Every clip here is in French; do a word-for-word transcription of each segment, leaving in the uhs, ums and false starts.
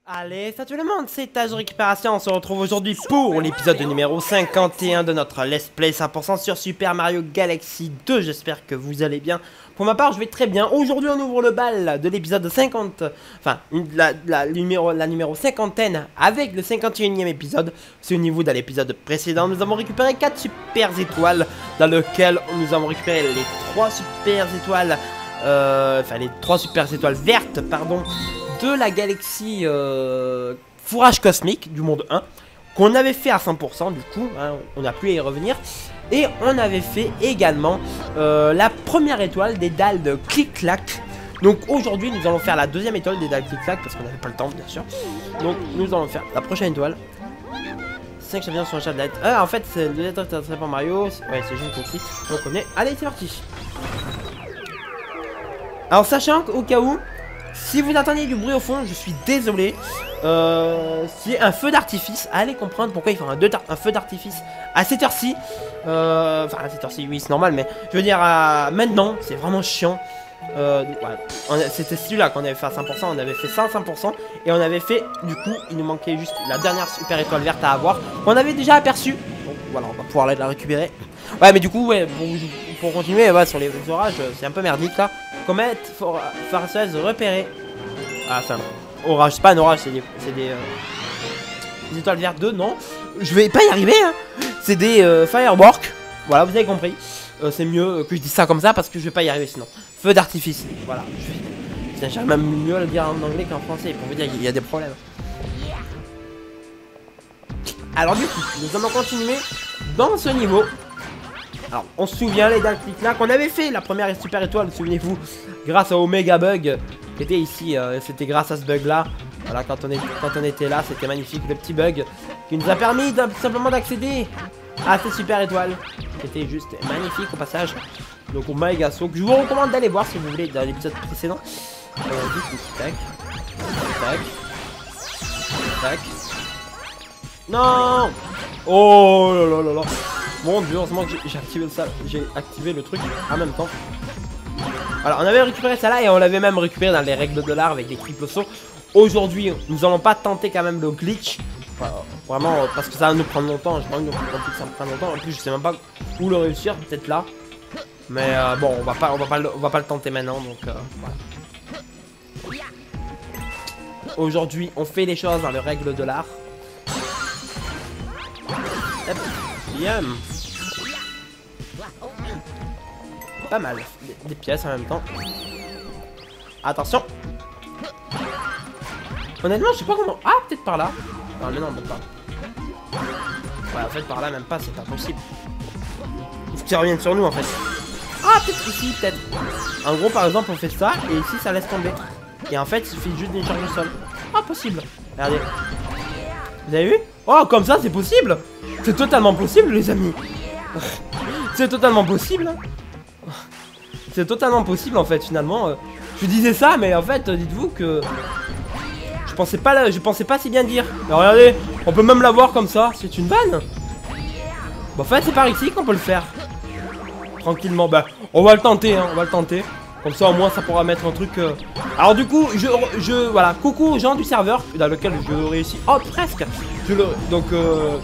Allez, salut tout le monde, c'est Tage de Récupération. On se retrouve aujourd'hui pour l'épisode numéro cinquante et un de notre Let's Play cent pour cent sur Super Mario Galaxy deux. J'espère que vous allez bien. Pour ma part, je vais très bien. Aujourd'hui, on ouvre le bal de l'épisode cinquante. Enfin, la, la, numéro, la numéro cinquantaine avec le cinquante et unième épisode. C'est au niveau de l'épisode précédent. Nous avons récupéré quatre super étoiles, dans lequel nous avons récupéré les trois super étoiles. Euh, enfin, les trois super étoiles vertes, pardon. De la galaxie euh, fourrage cosmique du monde un, qu'on avait fait à cent pour cent du coup, hein, on a pu y revenir. Et on avait fait également euh, la première étoile des dalles de clic-clac. Donc aujourd'hui nous allons faire la deuxième étoile des dalles clic-clac parce qu'on n'avait pas le temps bien sûr. Donc nous allons faire la prochaine étoile. cinq champions sur un chat de lettres. Ah en fait c'est le lettre de pour Mario. Ouais c'est juste compris. Donc on est. Allez c'est parti. Alors sachant qu'au cas où, si vous entendez du bruit au fond, je suis désolé. Euh, c'est un feu d'artifice. Allez comprendre pourquoi il faut un, un feu d'artifice à cette heure-ci. Euh, enfin, à cette heure-ci, oui, c'est normal, mais je veux dire, euh, maintenant, c'est vraiment chiant. Euh, ouais, c'était celui-là qu'on avait fait à cent pour cent. On avait fait ça à cent pour cent. Et on avait fait, du coup, il nous manquait juste la dernière super étoile verte à avoir. On avait déjà aperçu. Donc voilà, on va pouvoir la récupérer. Ouais, mais du coup, ouais, pour, pour continuer, ouais, sur les orages, c'est un peu merdique là. Comète farceuse repérée. Ah, ça, orage, c'est pas un orage, c'est des, des, euh, des étoiles vertes deux, non. Je vais pas y arriver, hein. C'est des euh, fireworks. Voilà, vous avez compris. Euh, c'est mieux que je dise ça comme ça parce que je vais pas y arriver sinon. Feu d'artifice, voilà. J'aime même mieux le dire en anglais qu'en français pour vous dire qu'il y a des problèmes. Alors, du coup, nous allons continuer dans ce niveau. Alors, on se souvient les dalles clic-clac qu'on avait fait la première super étoile, souvenez-vous, grâce au Omega Bug qui était ici. Euh, c'était grâce à ce bug là. Voilà, quand on, est, quand on était là, c'était magnifique le petit bug qui nous a permis tout simplement d'accéder à cette super étoile. C'était juste magnifique au passage. Donc, au Mega Saut, que je vous recommande d'aller voir si vous voulez dans l'épisode précédent. Euh, du coup, tac, tac, tac. Non! Oh là là là là! Mon dieu, heureusement que j'ai activé ça, j'ai activé le truc en même temps. Alors, on avait récupéré ça là et on l'avait même récupéré dans les règles de l'art avec des triples sauts. Aujourd'hui, nous allons pas tenter quand même le glitch. Enfin, vraiment, parce que ça va nous prendre longtemps. J'ai pas envie que ça me prenne longtemps. En plus, je sais même pas où le réussir, peut-être là. Mais euh, bon, on va pas, on va pas, le, on va pas le tenter maintenant. Donc, euh, voilà. Aujourd'hui, on fait les choses dans les règles de l'art. Bien. Pas mal. Des, des pièces en même temps. Attention. Honnêtement, je sais pas comment. Ah, peut-être par là. Non, mais non, même pas. Ouais, en fait, par là, même pas, c'est impossible. Il faut qu'ils reviennent sur nous en fait. Ah, peut-être ici, peut-être. En gros, par exemple, on fait ça et ici, ça laisse tomber. Et en fait, il suffit juste d'une charge au sol. Ah, possible. Regardez. Vous avez vu? Oh, comme ça, c'est possible. C'est totalement possible, les amis. C'est totalement possible. C'est totalement possible, en fait, finalement. Je disais ça, mais en fait, dites-vous que je pensais pas, je pensais pas si bien dire. Mais regardez, on peut même l'avoir comme ça. C'est une vanne. Bon, en fait, c'est par ici qu'on peut le faire. Tranquillement. Bah, on va le tenter, hein. On va le tenter. Comme ça, au moins, ça pourra mettre un truc. Euh... Alors, du coup, je, je, voilà, coucou aux gens du serveur dans lequel je réussis. Oh, presque. Je le, donc, euh...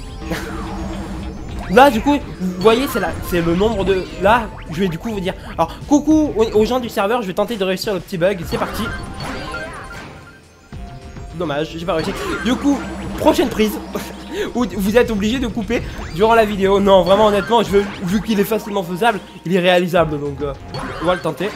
là, du coup, vous voyez, c'est là, c'est le nombre de. Là, je vais du coup vous dire. Alors, coucou aux, aux gens du serveur. Je vais tenter de réussir le petit bug. C'est parti. Dommage, j'ai pas réussi. Du coup, prochaine prise. Où vous êtes obligé de couper durant la vidéo. Non, vraiment, honnêtement, je veux, vu qu'il est facilement faisable, il est réalisable. Donc, euh, on va le tenter.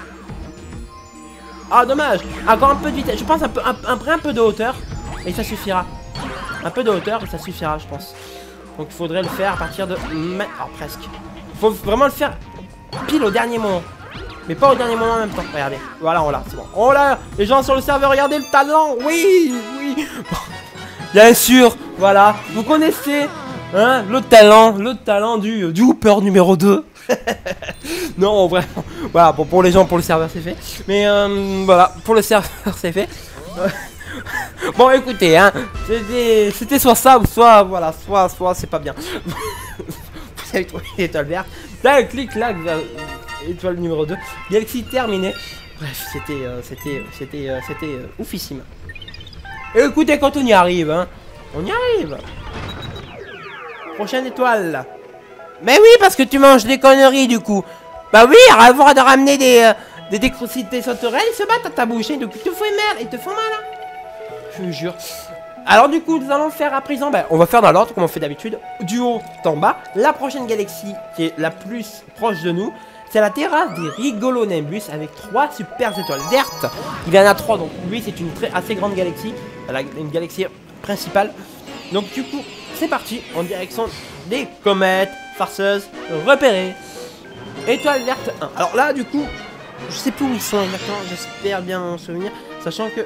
Ah, dommage. Encore un peu de vitesse. Je pense un peu, un, un, un peu de hauteur. Et ça suffira. Un peu de hauteur et ça suffira, je pense. Donc, il faudrait le faire à partir de. Oh, presque. Il faut vraiment le faire pile au dernier moment. Mais pas au dernier moment en même temps. Regardez. Voilà, on l'a. C'est bon. Oh là, les gens sur le serveur, regardez le talent. Oui, oui. Bien sûr, voilà, vous connaissez hein, le talent, le talent du, du Hooper numéro deux. Non, vraiment, voilà, bon, pour les gens, pour le serveur, c'est fait. Mais euh, voilà, pour le serveur, c'est fait. Bon, écoutez, hein, c'était soit ça, ou soit, voilà, soit, soit, c'est pas bien. Vous avez trouvé l'étoile verte. Là, clic, là, étoile numéro deux. Galaxy terminé. Bref, c'était, euh, c'était, c'était, euh, c'était euh, oufissime. Écoutez, quand on y arrive, hein. On y arrive. Prochaine étoile. Mais oui, parce que tu manges des conneries du coup. Bah oui, avant de ramener des, euh, des décrocités sauterelles, ils se battent à ta bouche. Et donc ils te font mal, ils te font mal. Hein. Je vous jure. Alors du coup, nous allons faire à présent, bah, on va faire dans l'ordre comme on fait d'habitude, du haut en bas. La prochaine galaxie qui est la plus proche de nous, c'est la terrasse des Rigolonimbus avec trois super étoiles vertes. Il y en a trois, donc lui c'est une très assez grande galaxie, une galaxie principale. Donc du coup, c'est parti en direction des comètes farceuses repérées. Étoile verte un. Alors là, du coup, je sais plus où ils sont exactement, j'espère bien m'en souvenir, sachant que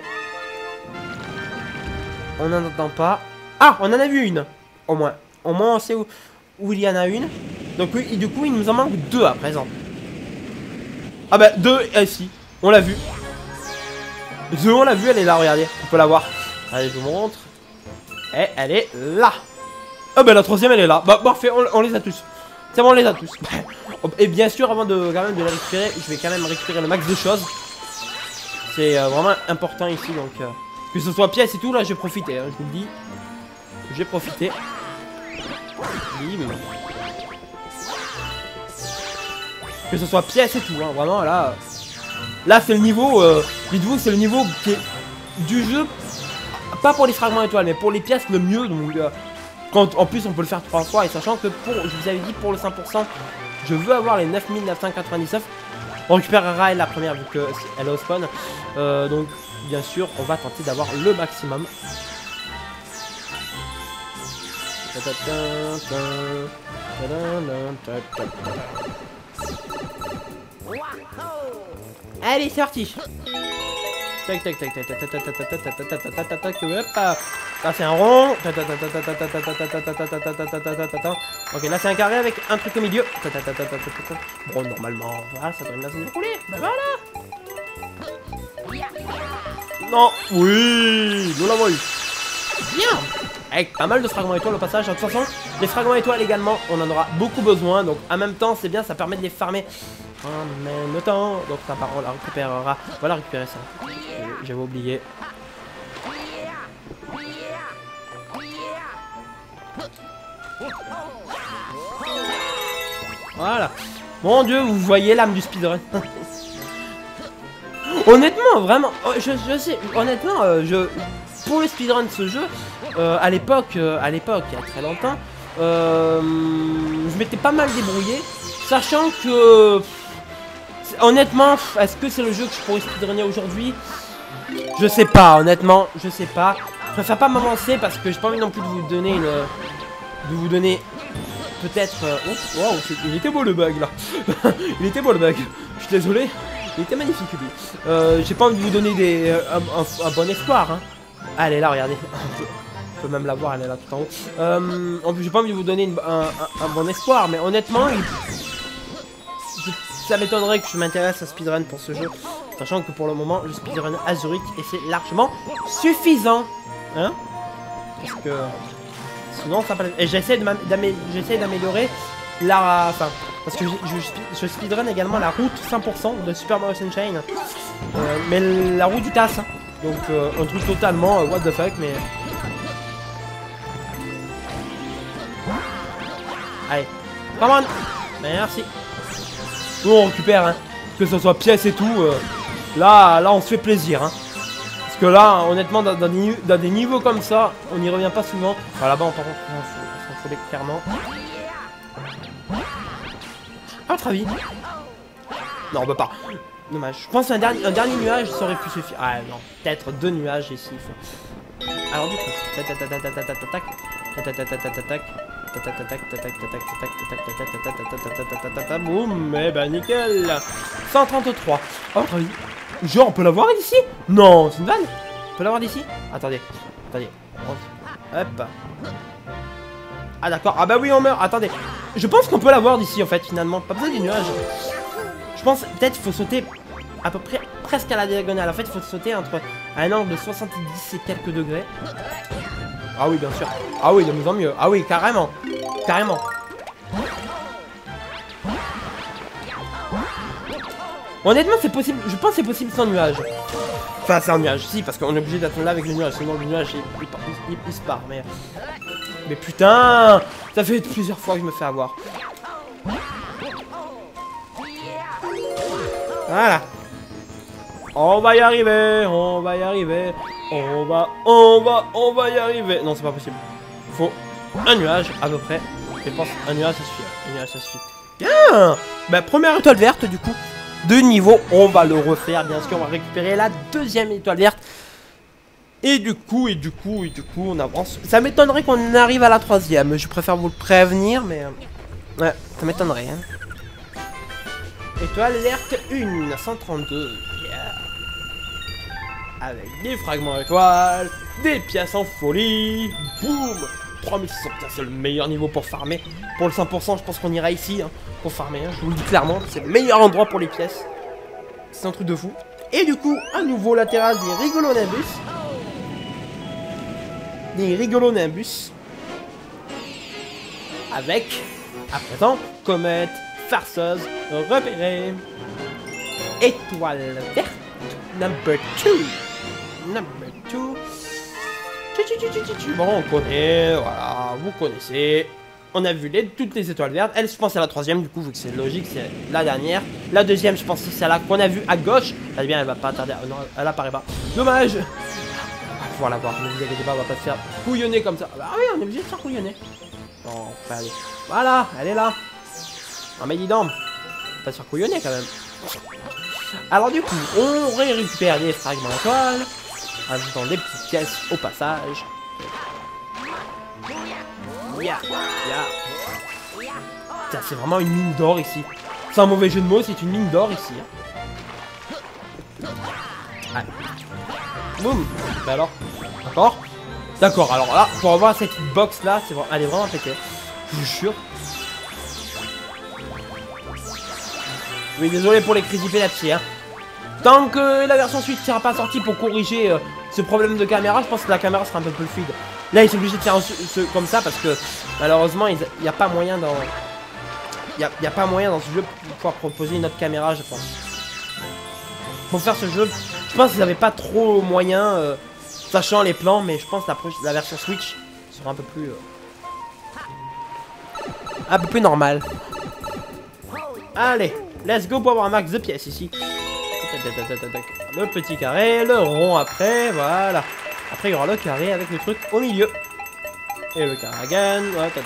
on n'en entend pas. Ah, on en a vu une, au moins. Au moins, on sait où, où il y en a une. Donc oui, et du coup, il nous en manque deux à présent. Ah bah, deux, ici. On l'a vu. Deux, on l'a vu, elle est là, regardez. On peut la voir. Allez, je vous montre. Et elle est là. Ah bah, la troisième, elle est là. Bah, parfait, on, on les a tous. C'est bon, on les a tous. Et bien sûr, avant de, quand même, de les récupérer, je vais quand même récupérer le max de choses. C'est euh, vraiment important ici, donc... Euh... Que ce soit pièce et tout, là j'ai profité, hein, je vous le dis. J'ai profité. Que ce soit pièce et tout, hein, vraiment là. Là c'est le niveau, euh, dites-vous c'est le niveau qui est du jeu. Pas pour les fragments étoiles, mais pour les pièces le mieux. Donc euh, quand en plus on peut le faire trois fois. Et sachant que pour, je vous avais dit pour le cinq pour cent, je veux avoir les neuf mille neuf cent quatre-vingt-dix-neuf. On récupérera elle la première vu qu'elle est au spawn. Euh, donc bien sûr on va tenter d'avoir le maximum. Allez c'est parti. Tac tac tac tac tac tac tac tac tac tac tac tac tac. Là c'est un rond. Ok là c'est un carré avec un truc au milieu. Bon normalement voilà ça devrait bien se dérouler. Bah voilà. Non. Oui nous l'avons eu. Bien. Avec pas mal de fragments étoiles au passage. De toute façon les fragments étoiles également on en aura beaucoup besoin. Donc en même temps c'est bien, ça permet de les farmer en même temps. Donc ça part on la récupérera. Voilà récupérer ça. J'avais oublié. Voilà. Mon dieu, vous voyez l'âme du speedrun. Honnêtement, vraiment, je, je sais, honnêtement, euh, je, pour le speedrun de ce jeu, euh, à l'époque, euh, à l'époque, il y a très longtemps, euh, je m'étais pas mal débrouillé, sachant que, honnêtement, est-ce que c'est le jeu que je pourrais speedrunner aujourd'hui? Je sais pas, honnêtement, je sais pas. Je préfère pas m'avancer parce que j'ai pas envie non plus de vous donner une, de vous donner peut-être. Euh, oh, wow, il était beau le bug là. Il était beau le bug. Je suis désolé. Il était magnifique lui. Euh, j'ai pas envie de vous donner des, un, un, un bon espoir. Hein. Ah, elle est là, regardez. On peut même la voir, elle est là tout en haut. Euh, en plus, j'ai pas envie de vous donner une, un, un, un bon espoir, mais honnêtement, il, je, ça m'étonnerait que je m'intéresse à speedrun pour ce jeu. Sachant que pour le moment, je speedrun à Zurich et c'est largement suffisant. Hein? Parce que sinon, ça peut... Et j'essaie d'améliorer la... Enfin, parce que je, je, je speedrun également la route cent pour cent de Super Mario Sunshine. Euh, mais la route du T A S. Hein. Donc, euh, un truc totalement euh, what the fuck, mais... Allez, come on. Merci. Nous, on récupère, hein. Que ce soit pièce et tout. Euh, là, là, on se fait plaisir, hein. Parce que là, honnêtement, dans, dans, des, dans des niveaux comme ça, on n'y revient pas souvent. Enfin, là-bas, on par contre, on s'en fout clairement. À votre avis? Non, on peut pas. Dommage. Je pense qu'un dernier, un dernier nuage, ça aurait pu suffire. Ah non, peut-être deux nuages ici. Alors du coup, tac tac tac tac tac tac tac tac tac tac tac tac. Boum, eh ben nickel. cent trente-trois. Oh, genre, on peut l'avoir d'ici? Non, c'est une vanne. On peut l'avoir d'ici? Attendez, attendez. Hop. Ah d'accord, ah bah oui on meurt, attendez. Je pense qu'on peut l'avoir d'ici en fait finalement, pas besoin des nuages. Je pense peut-être qu'il faut sauter à peu près presque à la diagonale. En fait il faut sauter entre un angle de soixante-dix et quelques degrés. Ah oui bien sûr, ah oui de mieux en mieux, ah oui carrément, carrément. Honnêtement, c'est possible. Je pense que c'est possible sans nuage. Enfin, sans nuage, si, parce qu'on est obligé d'attendre là avec le nuage. Sinon, le nuage, il, il, il, il se part. Mais... mais putain, ça fait plusieurs fois que je me fais avoir. Voilà. On va y arriver, on va y arriver. On va, on va, on va y arriver. Non, c'est pas possible. Faut un nuage, à peu près. Je pense un nuage, ça suffit. Un nuage, ça suffit. Bien. Bah, première étoile verte, du coup. De niveau, on va le refaire. Bien sûr, on va récupérer la deuxième étoile verte. Et du coup, et du coup, et du coup, on avance. Ça m'étonnerait qu'on arrive à la troisième. Je préfère vous le prévenir, mais... ouais, ça m'étonnerait. Hein. Étoile verte un, cent trente-deux. Yeah. Avec des fragments étoiles, des pièces en folie. Boum, trois mille six cents. C'est le meilleur niveau pour farmer. Pour le cent pour cent, je pense qu'on ira ici hein, pour farmer. Hein. Je vous le dis clairement, c'est le meilleur endroit pour les pièces. C'est un truc de fou. Et du coup, à nouveau, la terrasse des Rigolonimbus. Des Rigolonimbus. Avec, à présent, comète, farceuse, repérée. Étoile verte, number two. Number two. Bon, on connaît, voilà, vous connaissez. On a vu les, toutes les étoiles vertes. Elle, je pense, c'est la troisième, du coup, vu que c'est logique, c'est la dernière. La deuxième, je pense que c'est celle-là qu'on a vue à gauche. Eh bien, elle va pas tarder. Non, elle apparaît pas. Dommage. On va pouvoir la voir. Ne vous inquiétez pas, on va pas se faire couillonner comme ça. Ah oui, on est obligé de se faire couillonner. Bon, enfin, allez. Voilà, elle est là. Non, mais dis donc. On va pas se faire couillonner quand même. Alors, du coup, on récupère des fragments d'étoiles. Ajoutant des petites pièces au passage. Yeah, yeah. C'est vraiment une mine d'or ici. C'est un mauvais jeu de mots, c'est une mine d'or ici. Allez. Boum. Bah alors. D'accord. D'accord, alors là, pour avoir cette box là, c'est vraiment... elle est vraiment pétée. Je vous jure. Oui, désolé pour les crazy pénalty, hein. Tant que la version Switch ne sera pas sortie pour corriger euh, ce problème de caméra, je pense que la caméra sera un peu plus fluide. Là, ils sont obligés de faire un, ce, comme ça parce que malheureusement, il n'y a pas moyen dans, il y a, y a pas moyen dans ce jeu pour pouvoir proposer une autre caméra, je pense. Pour faire ce jeu, je pense qu'ils n'avaient pas trop moyen, euh, sachant les plans, mais je pense que la, la version Switch sera un peu plus, euh, un peu plus normale. Allez, let's go pour avoir un max de pièces ici. Le petit carré, le rond après, voilà. Après il y aura le carré avec le truc au milieu. Et le carragan.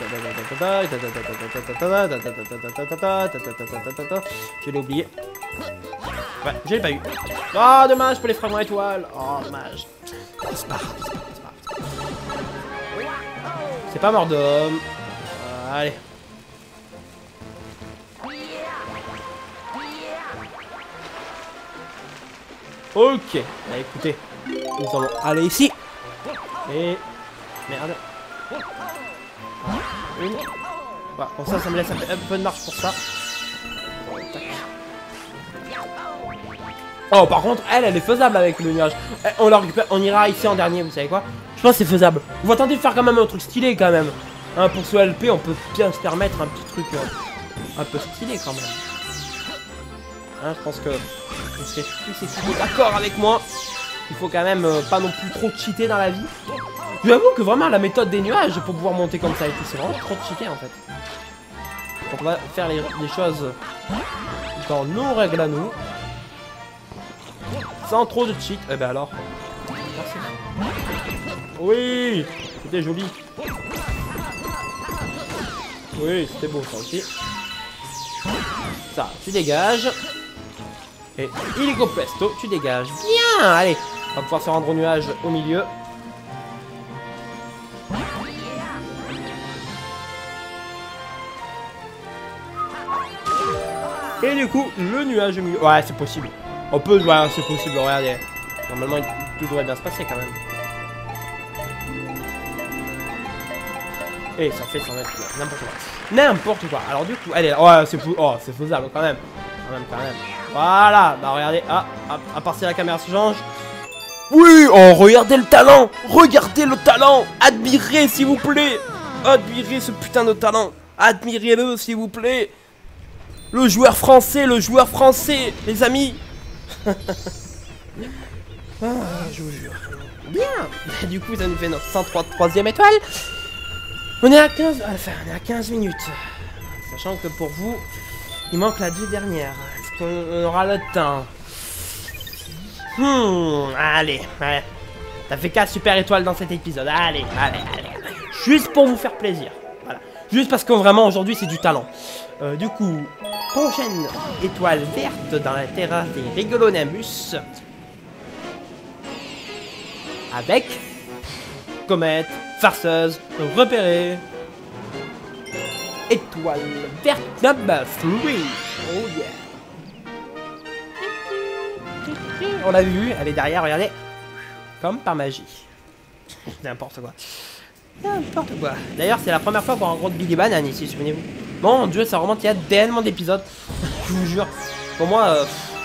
Je l'ai oublié. Ouais, je l'ai pas eu. Oh dommage pour les fragments étoiles. Oh dommage. C'est pas grave, c'est pas grave. C'est pas mort d'homme. Allez. Ok, bah écoutez, nous allons aller ici. Et... merde. Une. Voilà, bon ça, ça me laisse un peu, un peu de marche pour ça. Oh, par contre, elle, elle est faisable avec le nuage. On la récupère, on ira ici en dernier, vous savez quoi? Je pense que c'est faisable. On va tenter de faire quand même un truc stylé quand même. Hein, pour ce L P, on peut bien se permettre un petit truc euh, un peu stylé quand même. Hein, je pense que vous serez tous d'accord avec moi. Il faut quand même euh, pas non plus trop cheater dans la vie. Je vous avoue que vraiment la méthode des nuages pour pouvoir monter comme ça et tout, c'est vraiment trop cheaté en fait. Donc on va faire les, les choses dans nos règles à nous. Sans trop de cheat. Eh ben alors. Merci. Oui, c'était joli. Oui, c'était beau ça aussi. Ça, tu dégages. Et illico presto, tu dégages. Bien, allez. On va pouvoir se rendre au nuage au milieu. Et du coup, le nuage au milieu. Ouais, c'est possible. On peut, ouais, c'est possible. Regardez. Normalement, tout devrait bien se passer quand même. Et ça fait cent mètres, n'importe quoi. N'importe quoi. Alors du coup, allez, ouais, c'est oh, c'est faisable quand même. Quand même, quand même. Voilà, bah regardez, ah, à, à part si la caméra se change. Oui, oh, regardez le talent. Regardez le talent. Admirez, s'il vous plaît. Admirez ce putain de talent. Admirez-le, s'il vous plaît. Le joueur français, le joueur français, les amis. Ah, je vous jure. Bien. Du coup, ça nous fait notre cent troisième étoile. On est à quinze... Enfin, on est à quinze minutes. Sachant que pour vous, il manque la deux dernières. Est-ce qu'on aura le temps? Hmm, allez, ouais. T'as fait quatre super étoiles dans cet épisode. Allez, allez, allez. Juste pour vous faire plaisir. Voilà. Juste parce que vraiment, aujourd'hui, c'est du talent. Euh, du coup, prochaine étoile verte dans la terrasse des Rigolonamus. Avec comète, farceuse, repérée. Étoile verte number trois. Oh yeah. On l'a vu, elle est derrière, regardez. Comme par magie. N'importe quoi. N'importe quoi. D'ailleurs, c'est la première fois qu'on rencontre Billy Banane ici, souvenez-vous. Mon dieu, ça remonte il y a tellement d'épisodes. Je vous jure. Pour moi, euh,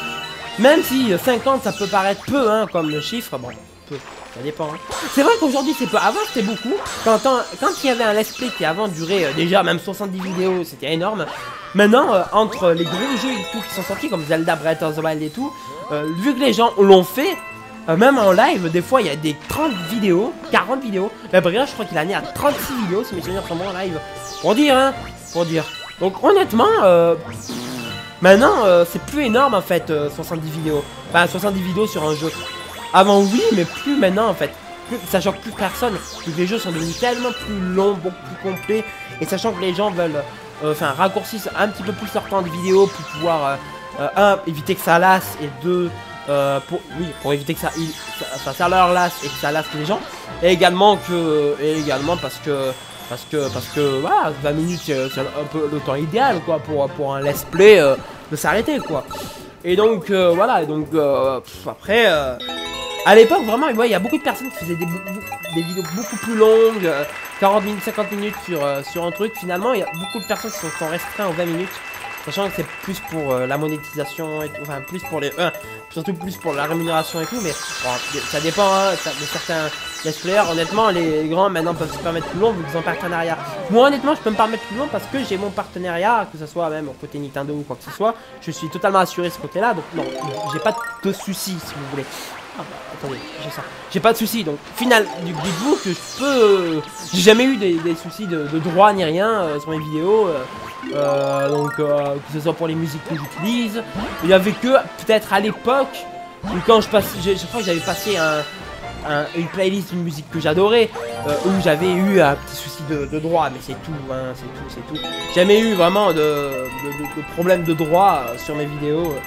même si cinquante, ça peut paraître peu, hein, comme chiffre, bon, peu. Ça dépend. Hein. C'est vrai qu'aujourd'hui c'est peu. Avant c'était beaucoup. Quand, quand il y avait un let's play qui avant durait euh, déjà même soixante-dix vidéos, c'était énorme. Maintenant, euh, entre les gros jeux et tout qui sont sortis comme Zelda Breath of the Wild et tout, euh, vu que les gens l'ont fait, euh, même en live, des fois il y a des trente vidéos, quarante vidéos. La Bria, je crois qu'il a né à trente-six vidéos, si mes souvenirs sont bons en live. Pour dire, hein. Pour dire. Donc honnêtement, euh, maintenant euh, c'est plus énorme en fait, euh, soixante-dix vidéos. Enfin, soixante-dix vidéos sur un jeu. Avant oui, mais plus maintenant en fait. Plus, sachant que plus personne, plus les jeux sont devenus tellement plus longs, beaucoup plus complets. Et sachant que les gens veulent, enfin euh, raccourcissent un petit peu plus leur temps de vidéo pour pouvoir, euh, euh, un, éviter que ça lasse, et deux, euh, pour, oui, pour éviter que ça, il, ça, ça leur lasse et que ça lasse les gens. Et également que, et également parce que, parce que, parce que, voilà, vingt minutes c'est un peu le temps idéal quoi pour, pour un let's play euh, de s'arrêter quoi. Et donc euh, voilà, et donc euh, pff, après. Euh, À l'époque, vraiment, il ouais, y a beaucoup de personnes qui faisaient des, des vidéos beaucoup plus longues, euh, quarante minutes, cinquante minutes sur, euh, sur un truc. Finalement, il y a beaucoup de personnes qui sont, sont restreintes en vingt minutes, sachant que c'est plus pour euh, la monétisation, et tout, enfin plus pour les... Euh, surtout plus pour la rémunération et tout, mais bon, ça dépend hein, de certains let's players. Honnêtement, les grands maintenant peuvent se permettre plus long vu qu'ils ont partenariat. Moi, honnêtement, je peux me permettre plus long parce que j'ai mon partenariat, que ce soit même au côté Nintendo ou quoi que ce soit. Je suis totalement assuré de ce côté-là, donc non, j'ai pas de soucis si vous voulez. Ah bah, attendez, j'ai ça. J'ai pas de soucis, donc final, dites-vous que je peux... Euh, j'ai jamais eu des, des soucis de, de droit ni rien euh, sur mes vidéos. Euh, euh, donc, euh, que ce soit pour les musiques que j'utilise. Il y avait que, peut-être à l'époque, où quand je passe... Je, je crois que j'avais passé un, un, une playlist d'une musique que j'adorais, euh, où j'avais eu un petit souci de, de droit, mais c'est tout, hein, c'est tout, c'est tout. Jamais eu vraiment de, de, de, de problème de droit euh, sur mes vidéos. Euh.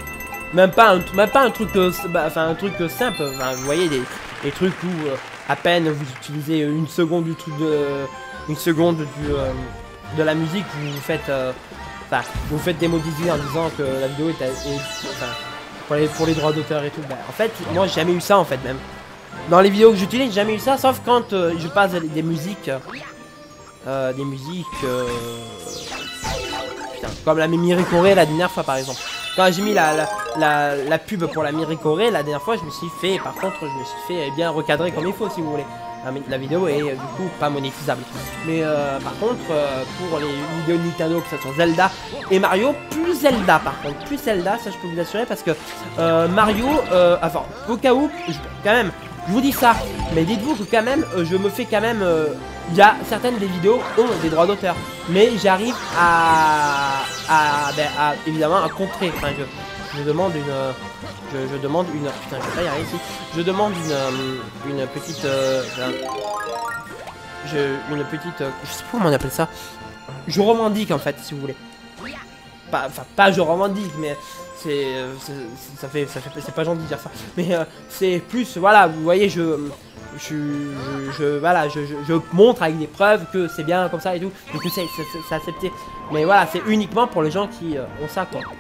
Même pas un, même pas un truc, euh, bah, enfin un truc euh, simple. Enfin, vous voyez des, des trucs où euh, à peine vous utilisez une seconde du truc de, une seconde du, euh, de la musique, vous vous faites, euh, enfin vous faites démonétiser en disant que la vidéo est, est, est enfin pour les, pour les droits d'auteur et tout. Bah, en fait, moi j'ai jamais eu ça en fait même. Dans les vidéos que j'utilise, j'ai jamais eu ça, sauf quand euh, je passe des, des musiques, euh, des musiques, euh, putain, comme la Mimiricoré la dernière fois par exemple. Quand j'ai mis la, la, la, la pub pour la Mimiricoré la dernière fois, je me suis fait, par contre, je me suis fait bien recadrer comme il faut, si vous voulez. La, la vidéo est euh, du coup pas monétisable. Mais euh, par contre, euh, pour les vidéos Nintendo, que ce soit Zelda et Mario, plus Zelda par contre, plus Zelda, ça je peux vous assurer, parce que euh, Mario, euh, enfin, au cas où, je, quand même, je vous dis ça, mais dites-vous que quand même, euh, je me fais quand même... Euh, il y a certaines des vidéos ont des droits d'auteur, mais j'arrive à, à, ben, à, évidemment, à contrer. Enfin, je, je demande une, je, je demande une, putain, je vais pas y arriver ici. Je demande une, une petite, euh, je, une petite, je sais pas comment on appelle ça. Je revendique en fait, si vous voulez. Pas, enfin, pas je revendique, mais c'est, ça fait, ça fait, c'est pas gentil de dire ça. Mais euh, c'est plus, voilà, vous voyez, je. Je, je, je, voilà, je, je, je montre avec des preuves que c'est bien comme ça et tout, et que c'est accepté. Mais voilà, c'est uniquement pour les gens qui euh, ont ça, quoi.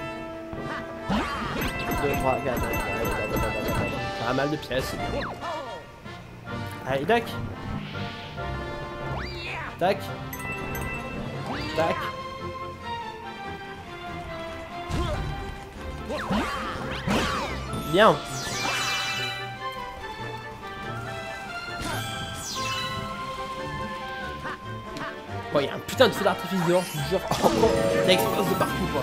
deux, trois, quatre, pas mal de pièces. Allez, tac. Tac. Tac. Bien. Bon, il y a un putain de feu d'artifice dehors, je te jure. Ça explose de partout, quoi.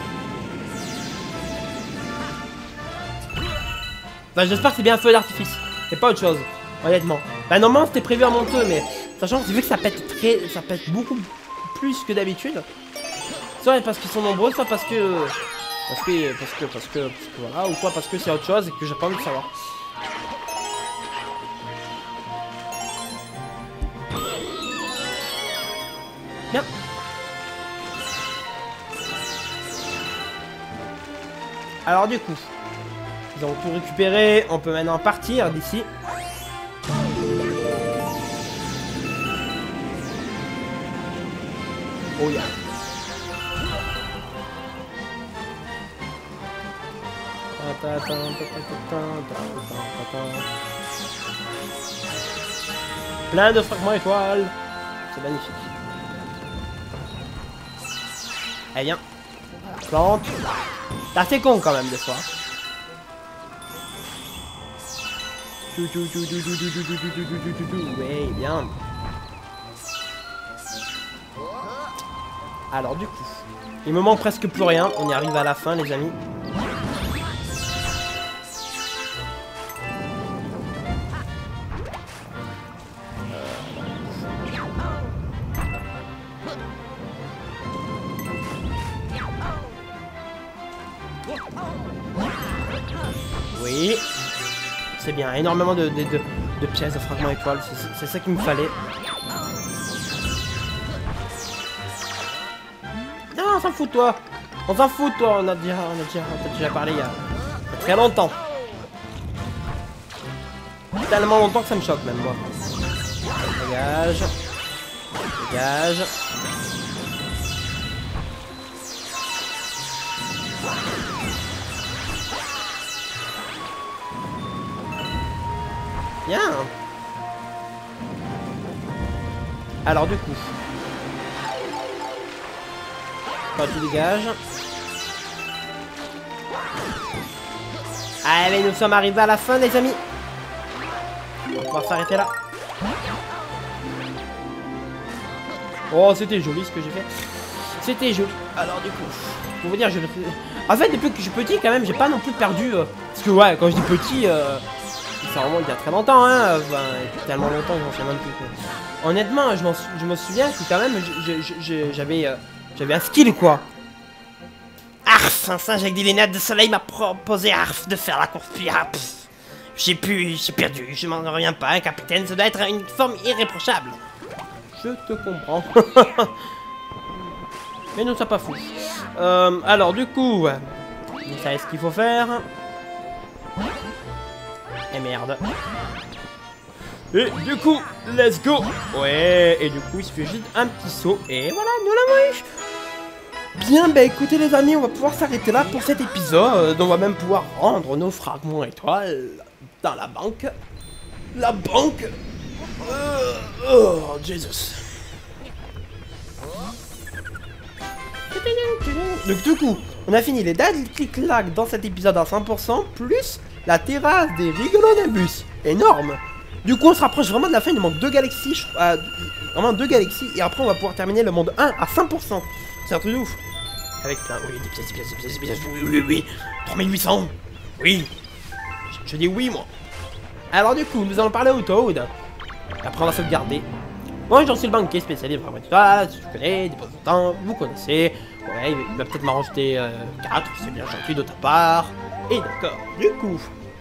Bah, j'espère que c'est bien un feu d'artifice. C'est pas autre chose, honnêtement. Bah, normalement, c'était prévu à monteux, mais sachant que vu que ça pète très. Ça pète beaucoup plus que d'habitude. Soit parce qu'ils sont nombreux, soit parce que. Parce que. Parce que. Parce que. Parce que voilà, ou soit parce que c'est autre chose et que j'ai pas envie de savoir. Bien. Alors du coup, ils ont tout récupéré, on peut maintenant partir d'ici. Oh yeah. Plein de fragments étoiles. C'est magnifique. Eh bien, plante. C'est assez con quand même des fois. Oui, bien. Alors du coup, il me manque presque plus rien. On y arrive à la fin, les amis. Oui, c'est bien, énormément de, de, de, de pièces de fragments étoiles, c'est ça qu'il me fallait. Non, on s'en fout toi, on s'en fout toi, on a déjà, on a déjà, on a déjà parlé il y a, il y a très longtemps. Tellement longtemps que ça me choque même moi. Dégage, dégage. Bien. Alors du coup, toi tu dégages. Allez, nous sommes arrivés à la fin, les amis. On va pouvoir s'arrêter là. Oh, c'était joli ce que j'ai fait. C'était joli. Alors du coup, pour vous dire, je... en fait, depuis que je suis petit, quand même, j'ai pas non plus perdu. Euh... Parce que ouais, quand je dis petit. Euh... Ça remonte il y a très longtemps, hein. Enfin, tellement longtemps que j'en sais même plus. Quoi. Honnêtement, je, je me souviens que quand même, j'avais euh, j'avais un skill, quoi. Arf, un singe avec des lunettes de soleil m'a proposé Arf de faire la course, puis ah, j'ai pu, j'ai perdu, je m'en reviens pas, un capitaine, ça doit être une forme irréprochable. Je te comprends. Mais non, ça pas fou. Euh, alors, du coup, vous savez ce qu'il faut faire. Et merde. Et du coup, let's go. Ouais, et du coup, il suffit juste un petit saut. Et voilà, nous l'avons eu. Bien, bah écoutez les amis, on va pouvoir s'arrêter là pour cet épisode. On va même pouvoir rendre nos fragments étoiles dans la banque. La banque. Euh, oh, Jesus. Donc du coup, on a fini les dates clic-clac dans cet épisode à cent pour cent, plus la terrasse des Rigolonabus. Énorme. Du coup, on se rapproche vraiment de la fin, il nous manque deux galaxies, je... euh, vraiment deux galaxies, et après on va pouvoir terminer le monde un à cent pour cent. C'est un truc de ouf. Avec plein, oui, des pièces, des pièces, des pièces, des pièces, oui, oui, oui, trois mille huit cents, oui. Je, je dis oui, moi. Alors du coup, nous allons parler au Toad. Après, on va sauvegarder. Moi, j'en suis le banquier spécialiste, vraiment, ça, tu connais, des de temps, vous connaissez. Ouais, il va peut-être m'en rajouter euh, quatre, c'est bien gentil de ta part. Et d'accord, du coup...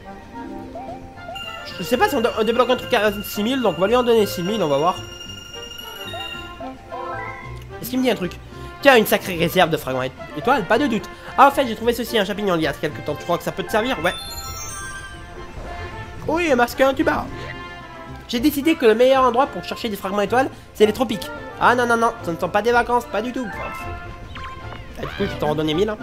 Je sais pas si on, on débloque un truc à six mille, donc on va lui en donner six mille, on va voir. Est-ce qu'il me dit un truc? Tiens, une sacrée réserve de fragments étoiles, pas de doute. Ah, en fait, j'ai trouvé ceci, un champignon il y a quelques temps. Tu crois que ça peut te servir? Ouais. Oui, masque un tuba. J'ai décidé que le meilleur endroit pour chercher des fragments étoiles, c'est les tropiques. Ah non, non, non, ce ne sont pas des vacances, pas du tout. Ah, du coup, je t'en redonner mille. Hein.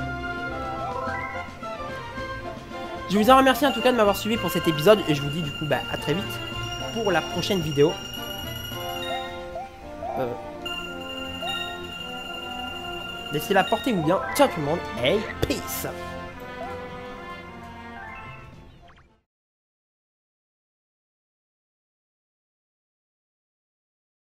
Je vous en remercie en tout cas de m'avoir suivi pour cet épisode. Et je vous dis du coup, bah, à très vite pour la prochaine vidéo. Euh... D'ici là, portez-vous bien. Ciao tout le monde. Hey, peace.